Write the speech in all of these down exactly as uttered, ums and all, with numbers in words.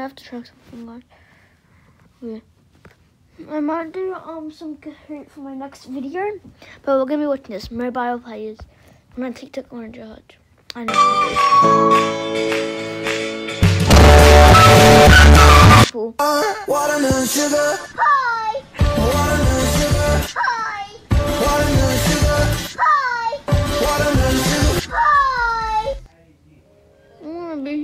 have to try something like. Yeah. I might do um some Kahoot for my next video, but we're gonna be watching this mobile players. I'm on TikTok on George. I know. Watermelon sugar. Hi. Watermelon sugar. Hi. Watermelon sugar. Hi. Watermelon sugar. Hi. I wanna be.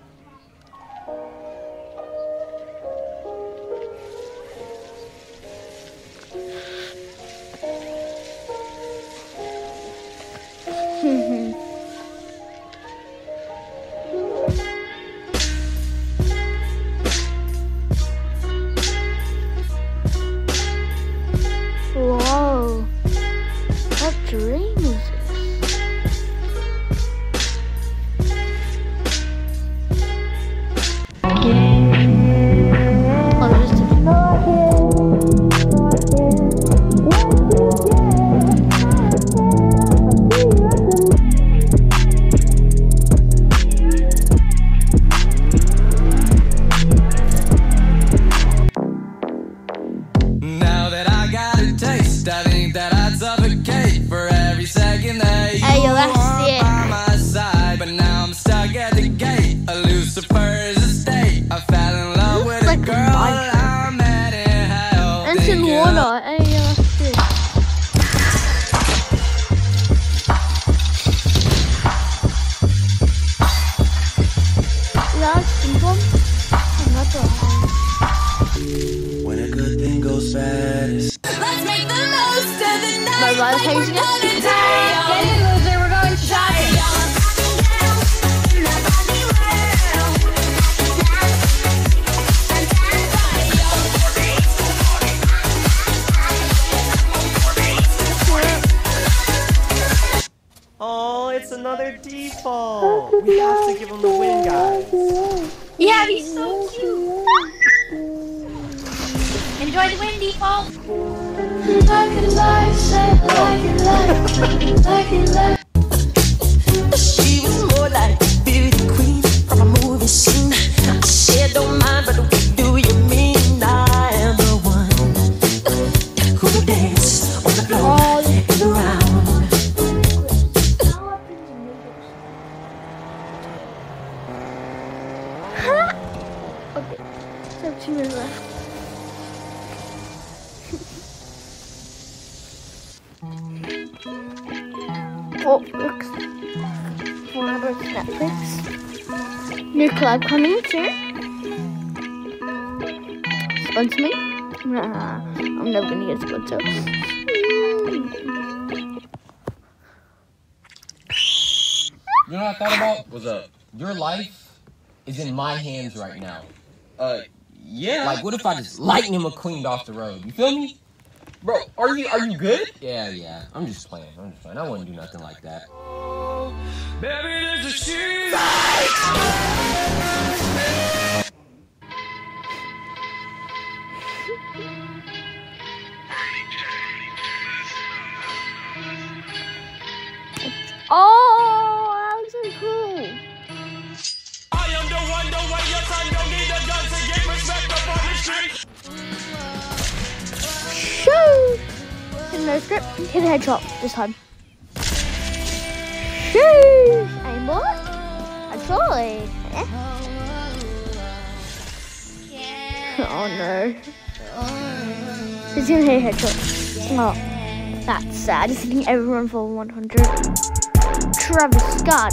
Whoa, what dream is this? Oh, there's the Now that I got a taste, I think that I'd suffocate for every second that you Hey, yo, that's are it. by my side. But now I'm stuck at the gate, a Lucifer is a state. I fell in love with like a a girl, Minecraft. I'm mad in hell. And it's in thinking water. Hey, yo, that's it. That's simple. And that's all. When a good thing goes bad, it's Let's make the most of the night. My brother like plays we're it. gonna die. Get in, loser. We're going shopping. Oh, it's another default. We have to give him the win, guys. Yeah, he's so cute. Enjoy the win, default. She was more like a beauty queen from a movie scene. I said, don't mind, but what do you mean? I am the one who will dance on the floor and around. Okay, so two minutes left. Oh, looks. Whatever, it's Netflix. New collab coming soon. Sponsor me? Nah, I'm never gonna get a sponsor. Mm. You know what I thought about? What's up? Your life is in my hands right now. Uh, yeah. Like, what if I just Lightning McQueen off the road? You feel me? Bro, are you are you good? Yeah, yeah. I'm just playing. I'm just playing. I wouldn't do nothing like that. baby, there's a shoe. Oh, that looks so cool. I am the one, the way your son don't need a gun to get respect up on the street. Shoot! Hit no script. Hit a headshot this time. Shoot! Aimbot. Actually. Eh? Oh no. He's gonna hit a headshot. Oh, that's sad. He's hitting everyone for one hundred. Travis Scott.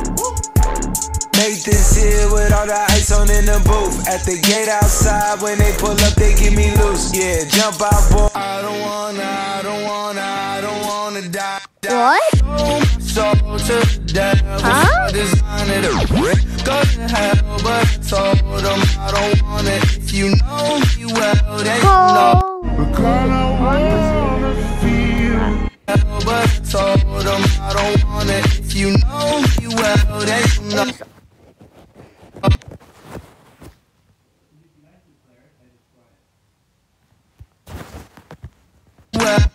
Make this here with all the ice on in the booth. At the gate outside, when they pull up, they give me loose. Yeah, jump out, boy. I don't wanna, I don't wanna, I don't wanna die. What? So to death, Huh? designer to rip. Go to hell, but I told them I don't want it. If you know me well, then you know. Oh. But I told them I don't want it. If you know me well, then you know. Well,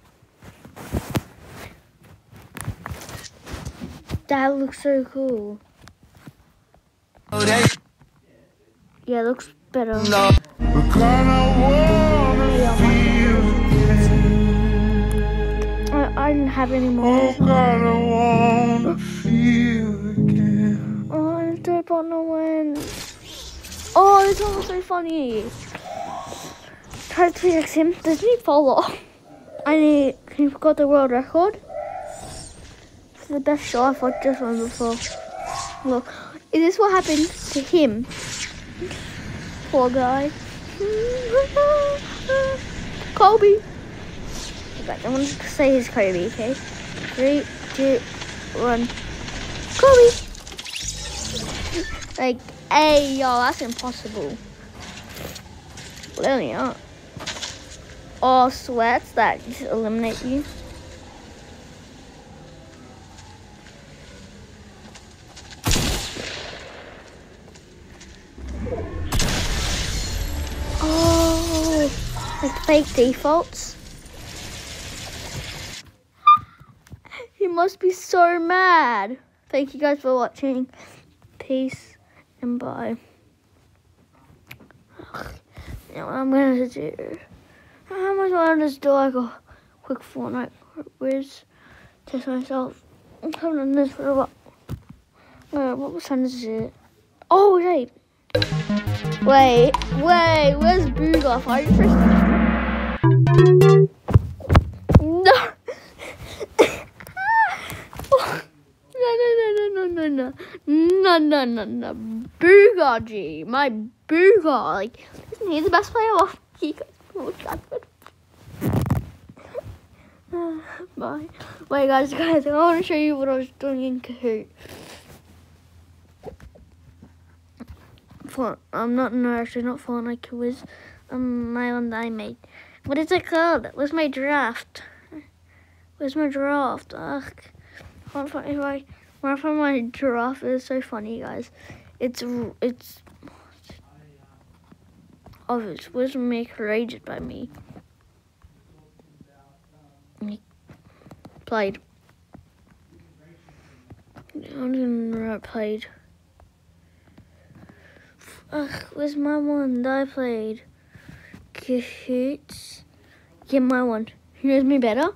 That looks so cool. they Yeah, Yeah, it looks better. No. Because I wanna feel again. I, I didn't have any more. Oh God, I wanna feel again. Oh, I don't want to win. Oh, this one was so funny. Try to fix him. Doesn't he fall off? And he, he got the world record for the best shot. I've watched this one before. Look, is this what happened to him? Poor guy. Kobe. Okay, I'm going to say his Kobe, okay? Three, two, one. Kobe. Like, hey, yo, that's impossible. Really not. Oh, sweats that just eliminate you. Oh, like fake defaults. He must be so mad. Thank you guys for watching. Peace and bye. You know what I'm gonna do? How much I want to just do like a quick Fortnite quiz. Test myself. I haven't done this for a while. Wait, what was time is it? Oh wait. Wait, wait, where's Boogoff? Are you first? No. No, no, no, no, no, no, no, no, no, no, no, Boogar G, my Boogar, like, isn't he the best player of he got oh, God, uh, bye. Wait, guys, guys, I want to show you what I was doing in Kahoot. For, I'm not, no, actually not Fortnite quiz, um, my one that I made. What is it called? Where's my draft? Where's my draft? Ugh. If I, when I find my giraffe, it's so funny, guys. It's it's oh, it was made created by me. Played. I don't even know I played. Ugh, where's my one that I played? Kahoots. Get my one. Who knows me better?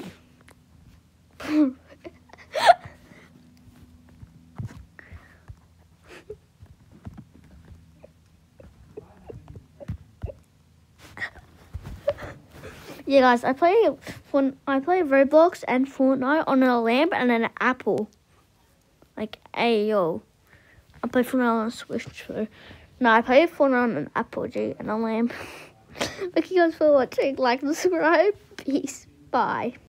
Yeah, guys, I play when I play Roblox and Fortnite on a lamp and an Apple. Like, ayo. I play Fortnite on a Switch, so no, I play Fortnite on an Apple G and a lamp. Thank you guys for watching. Like and subscribe. Peace. Bye.